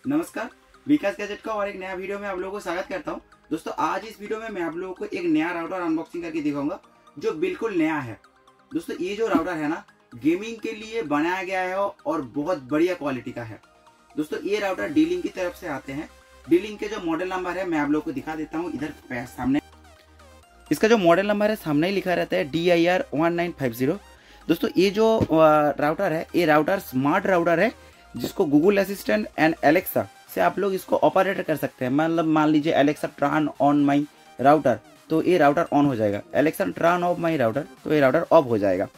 नमस्कार, विकास गैजेट का और एक नया वीडियो में आप लोगों को स्वागत करता हूं। दोस्तों आज इस वीडियो में मैं आप लोगों को एक नया राउटर अनबॉक्सिंग करके दिखाऊंगा जो बिल्कुल नया है। दोस्तों ये जो राउटर है ना, गेमिंग के लिए बनाया गया है और बहुत बढ़िया क्वालिटी का है। दोस्तों ये राउटर D-Link की तरफ से आते हैं। D-Link के जो मॉडल नंबर है मैं आप लोगों को दिखा देता हूँ। इधर सामने इसका जो मॉडल नंबर है सामने ही लिखा रहता है DIR1950। दोस्तों ये जो राउटर है, ये राउटर स्मार्ट राउटर है जिसको गूगल असिस्टेंट एंड एलेक्सा से आप लोग इसको ऑपरेट कर सकते हैं। मतलब मान लीजिए Alexa turn on my router, तो ये राउटर ऑन हो जाएगा। Alexa turn off my router, तो ये राउटर ऑफ हो जाएगा।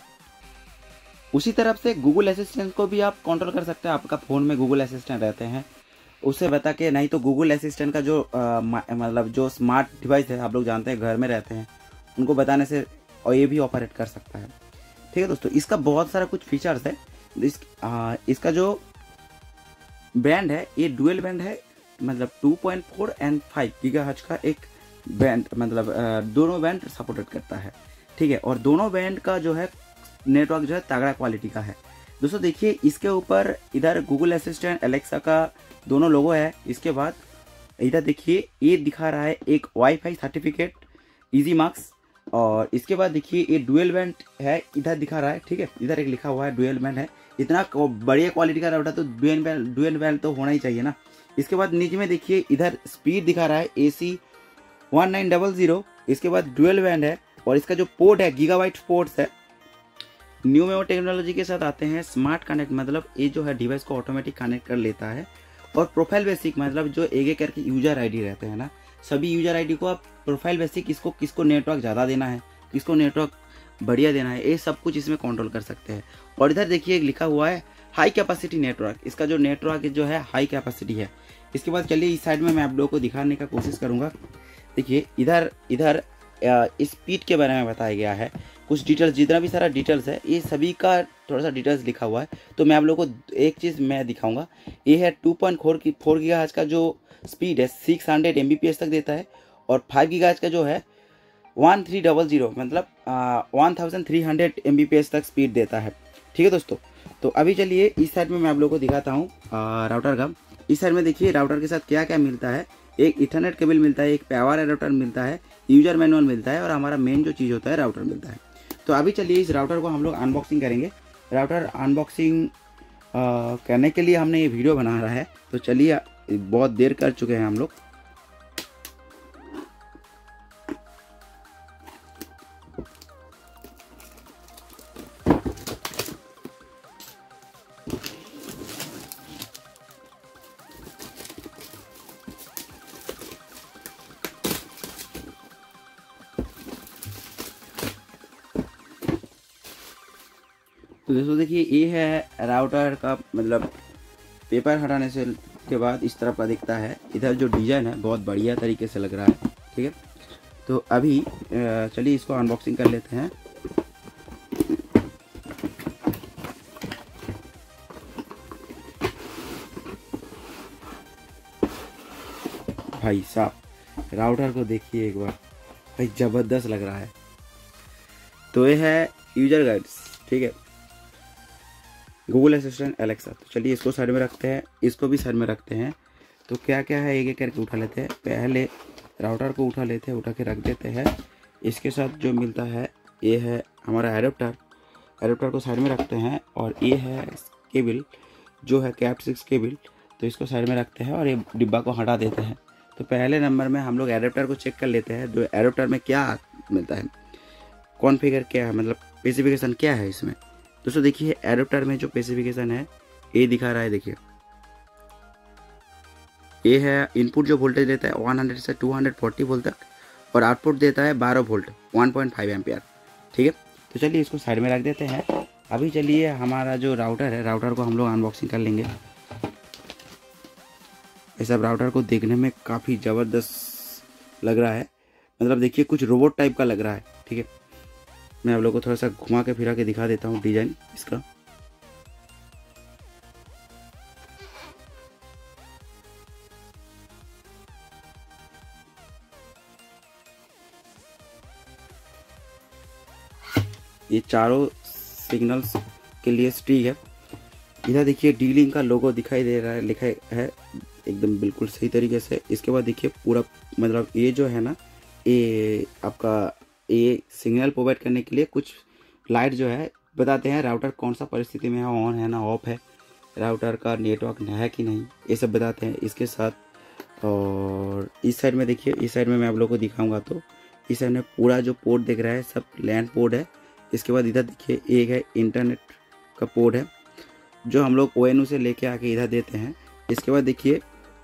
उसी तरफ से गूगल असिस्टेंट को भी आप कंट्रोल कर सकते हैं। आपका फ़ोन में गूगल असिस्टेंट रहते हैं, उससे बता के, नहीं तो गूगल असिस्टेंट का जो मतलब जो स्मार्ट डिवाइस है, आप लोग जानते हैं घर में रहते हैं, उनको बताने से और ये भी ऑपरेट कर सकता है। ठीक है दोस्तों, इसका बहुत सारा कुछ फीचर्स है। इसका जो बैंड है ये डुअल बैंड है, मतलब 2.4 एंड 5 गीगाहर्ट्ज का एक बैंड, मतलब दोनों बैंड सपोर्टेड करता है। ठीक है, और दोनों बैंड का जो है नेटवर्क जो है तगड़ा क्वालिटी का है। दोस्तों देखिए इसके ऊपर इधर गूगल असिस्टेंट एलेक्सा का दोनों लोगो है। इसके बाद इधर देखिए ये दिखा रहा है एक वाईफाई सर्टिफिकेट इजी मार्क्स, और इसके बाद देखिए ये डुअल बैंड है, इधर दिखा रहा है। ठीक है, इधर एक लिखा हुआ है डुअल बैंड है। इतना बढ़िया क्वालिटी का राउटर तो डुअल बैंड तो होना ही चाहिए ना। इसके बाद नीचे में देखिए इधर स्पीड दिखा रहा है AC 1900। इसके बाद डुअल बैंड है, और इसका जो पोर्ट है गीगाबाइट पोर्ट्स है। न्यू मेमो टेक्नोलॉजी के साथ आते हैं स्मार्ट कनेक्ट, मतलब ये जो है डिवाइस को ऑटोमेटिक कनेक्ट कर लेता है। और प्रोफाइल बेसिक, मतलब जो एक करके यूजर ID रहते हैं ना, सभी यूजर ID को आप प्रोफाइल बेसिक किसको नेटवर्क ज़्यादा देना है, किसको नेटवर्क बढ़िया देना है, ये सब कुछ इसमें कंट्रोल कर सकते हैं। और इधर देखिए लिखा हुआ है हाई कैपेसिटी नेटवर्क। इसका जो नेटवर्क जो है हाई कैपेसिटी है। इसके बाद चलिए इस साइड में मैं आप लोगों को दिखाने का कोशिश करूँगा। देखिए इधर स्पीड के बारे में बताया गया है कुछ डिटेल्स। जितना भी सारा डिटेल्स है ये सभी का थोड़ा सा डिटेल्स लिखा हुआ है। तो मैं आप लोगों को एक चीज़ मैं दिखाऊंगा। ये है 2.4 गीगाहर्ट्ज का जो स्पीड है 600 Mbps तक देता है, और 5 गीगाहर्ट्ज का जो है 1300 मतलब 1300 Mbps तक स्पीड देता है। ठीक है दोस्तों, तो अभी चलिए इस साइड में मैं आप लोगों को दिखाता हूँ राउटर का। इस साइड में देखिए राउटर के साथ क्या क्या मिलता है। एक इथरनेट केबल मिलता है, एक पावर एडाप्टर मिलता है, यूजर मैनुअल मिलता है, और हमारा मेन जो चीज़ होता है राउटर मिलता है। तो अभी चलिए इस राउटर को हम लोग अनबॉक्सिंग करेंगे। राउटर अनबॉक्सिंग करने के लिए हमने ये वीडियो बना रहा है, तो चलिए बहुत देर कर चुके हैं हम लोग। तो दोस्तों देखिए ये है राउटर का, मतलब पेपर हटाने से के बाद इस तरह का दिखता है। इधर जो डिज़ाइन है बहुत बढ़िया तरीके से लग रहा है। ठीक है, तो अभी चलिए इसको अनबॉक्सिंग कर लेते हैं। भाई साहब राउटर को देखिए एक बार, भाई ज़बरदस्त लग रहा है। तो ये है यूजर गाइड्स। ठीक है, गूगल असिस्टेंट एलेक्सा। तो चलिए इसको साइड में रखते हैं, इसको भी साइड में रखते हैं। तो क्या क्या है एक एक करके उठा लेते हैं। पहले राउटर को उठा लेते हैं, उठा के रख देते हैं। इसके साथ जो मिलता है ये है हमारा एडाप्टर। एडाप्टर को साइड में रखते हैं, और ये है केबल जो है कैप 6 केबल। तो इसको साइड में रखते हैं और ये डिब्बा को हटा देते हैं। तो पहले नंबर में हम लोग एडाप्टर को चेक कर लेते हैं, जो एडाप्टर में क्या मिलता है, कॉन्फ़िगर क्या है, मतलब स्पेसिफिकेशन क्या है इसमें। दोस्तों देखिए एडाप्टर में जो स्पेसिफिकेशन है ये दिखा रहा है। देखिए ये है इनपुट जो वोल्टेज देता है 100 से 240 वोल्ट तक, और आउटपुट देता है 12 वोल्ट 1.5 एम्पियर। ठीक है, तो चलिए इसको साइड में रख देते हैं। अभी चलिए हमारा जो राउटर है, राउटर को हम लोग अनबॉक्सिंग कर लेंगे। ये सब राउटर को देखने में काफ़ी ज़बरदस्त लग रहा है, मतलब देखिए कुछ रोबोट टाइप का लग रहा है। ठीक है, मैं आप लोगों को थोड़ा सा घुमा के फिरा के दिखा देता हूँ डिजाइन इसका। ये चारों सिग्नल्स के लिए स्टिक है। इधर देखिए डी लिंक का लोगो दिखाई दे रहा है, लिखा है एकदम बिल्कुल सही तरीके से। इसके बाद देखिए पूरा मतलब ये जो है ना, ये आपका ये सिग्नल प्रोवाइड करने के लिए कुछ लाइट जो है बताते हैं राउटर कौन सा परिस्थिति में है, ऑन है ना ऑफ है, राउटर का नेटवर्क है कि नहीं, ये सब बताते हैं इसके साथ। और इस साइड में देखिए, इस साइड में मैं आप लोगों को दिखाऊंगा तो इस साइड में पूरा जो पोर्ट दिख रहा है सब लैन पोर्ट है। इसके बाद इधर देखिए एक है इंटरनेट का पोर्ट है जो हम लोग ONU से लेके आके इधर देते हैं। इसके बाद देखिए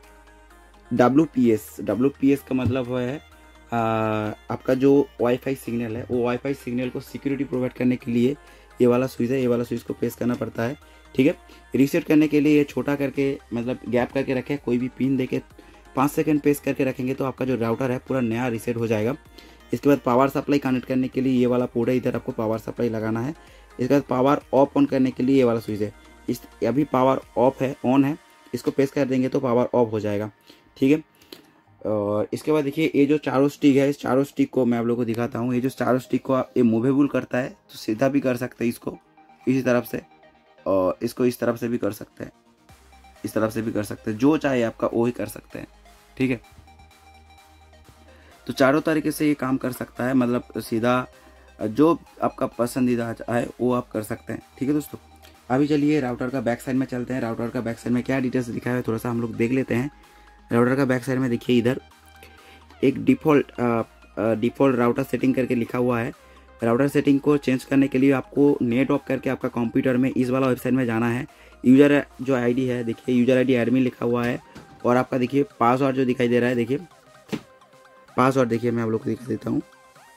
WPS का मतलब है आपका जो वाईफाई सिग्नल है, वो वाईफाई सिग्नल को सिक्योरिटी प्रोवाइड करने के लिए ये वाला स्विच है, ये वाला स्विच को प्रेस करना पड़ता है। ठीक है, रीसेट करने के लिए ये छोटा करके मतलब गैप करके रखें, कोई भी पिन देके 5 सेकंड प्रेस करके रखेंगे तो आपका जो राउटर है पूरा नया रीसेट हो जाएगा। इसके बाद पावर सप्लाई कनेक्ट करने के लिए ये वाला पोर्ट है, इधर आपको पावर सप्लाई लगाना है। इसके बाद पावर ऑफ ऑन करने के लिए ये वाला स्विच है, इस अभी पावर ऑफ है, ऑन है, इसको प्रेस कर देंगे तो पावर ऑफ हो जाएगा। ठीक है, और इसके बाद देखिए ये जो चारों स्टिक है, इस चारों स्टिक को मैं आप लोगों को दिखाता हूँ। ये जो चारों स्टिक को ये मूवेबल करता है, तो सीधा भी कर सकते हैं इसको इसी तरफ से, और इसको इस तरफ से भी कर सकते हैं, इस तरफ से भी कर सकते हैं, जो चाहे आपका वो ही कर सकते हैं। ठीक है, तो चारों तरीके से ये काम कर सकता है, मतलब सीधा जो आपका पसंदीदा है वो आप कर सकते हैं। ठीक है दोस्तों, अभी चलिए राउटर का बैक साइड में चलते हैं। राउटर का बैक साइड में क्या डिटेल्स दिखा है थोड़ा सा हम लोग देख लेते हैं। राउटर का बैक साइड में देखिए इधर एक डिफ़ॉल्ट राउटर सेटिंग करके लिखा हुआ है। राउटर सेटिंग को चेंज करने के लिए आपको नेट ऑफ करके आपका कंप्यूटर में इस वाला वेबसाइट में जाना है। यूज़र जो आईडी है देखिए, यूज़र आईडी एडमिन लिखा हुआ है, और आपका देखिए पासवर्ड जो दिखाई दे रहा है, देखिए पासवर्ड देखिए मैं आप लोग को दिखा देता हूँ।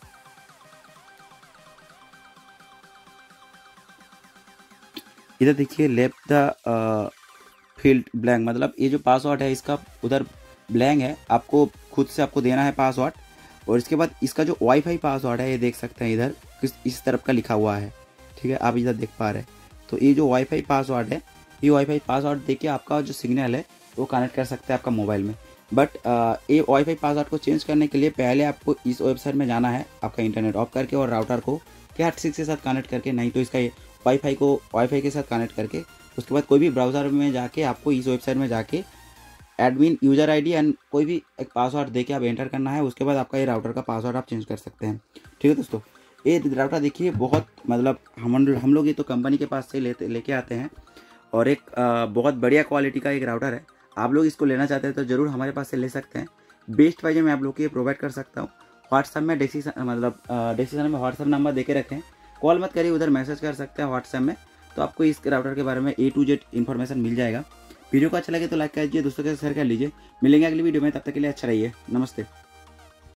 इधर देखिए लेफ्ट द फील्ड ब्लैंक, मतलब ये जो पासवर्ड है इसका उधर ब्लैंक है, आपको खुद से आपको देना है पासवर्ड। और इसके बाद इसका जो वाईफाई पासवर्ड है ये देख सकते हैं इधर इस तरफ का लिखा हुआ है। ठीक है, आप इधर देख पा रहे हैं, तो ये जो वाईफाई पासवर्ड है, ये वाईफाई पासवर्ड देके आपका जो सिग्नल है वो कनेक्ट कर सकते हैं आपका मोबाइल में। बट ये वाईफाई पासवर्ड को चेंज करने के लिए पहले आपको इस वेबसाइट में जाना है, आपका इंटरनेट ऑफ करके और राउटर को Cat6 के साथ कनेक्ट करके, नहीं तो इसका वाईफाई के साथ कनेक्ट करके, उसके बाद कोई भी ब्राउज़र में जाके आपको इस वेबसाइट में जाके एडमिन यूज़र आईडी एंड कोई भी एक पासवर्ड देके आप एंटर करना है। उसके बाद आपका ये राउटर का पासवर्ड आप चेंज कर सकते हैं। ठीक है दोस्तों, ये राउटर देखिए बहुत मतलब हम लोग ये तो कंपनी के पास से लेके आते हैं, और एक बहुत बढ़िया क्वालिटी का एक राउटर है। आप लोग इसको लेना चाहते हैं तो ज़रूर हमारे पास से ले सकते हैं। बेस्ट प्राइस में आप लोग को ये प्रोवाइड कर सकता हूँ। व्हाट्सएप में डिस्क्रिप्शन में व्हाट्सएप नंबर दे के रखें, कॉल मत करिए, उधर मैसेज कर सकते हैं व्हाट्सएप में, तो आपको इस राउटर के बारे में A to Z इन्फॉर्मेशन मिल जाएगा। वीडियो को अच्छा लगे तो लाइक कर दीजिए, दोस्तों के साथ शेयर कर लीजिए। मिलेंगे अगली वीडियो में, तब तक के लिए अच्छा रहिए, नमस्ते।